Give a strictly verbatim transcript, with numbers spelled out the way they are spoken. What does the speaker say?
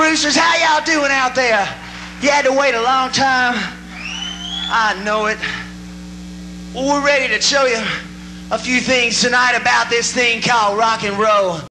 Roosters, how y'all doing out there? You had to wait a long time. I know it. Well, we're ready to show you a few things tonight about this thing called rock and roll.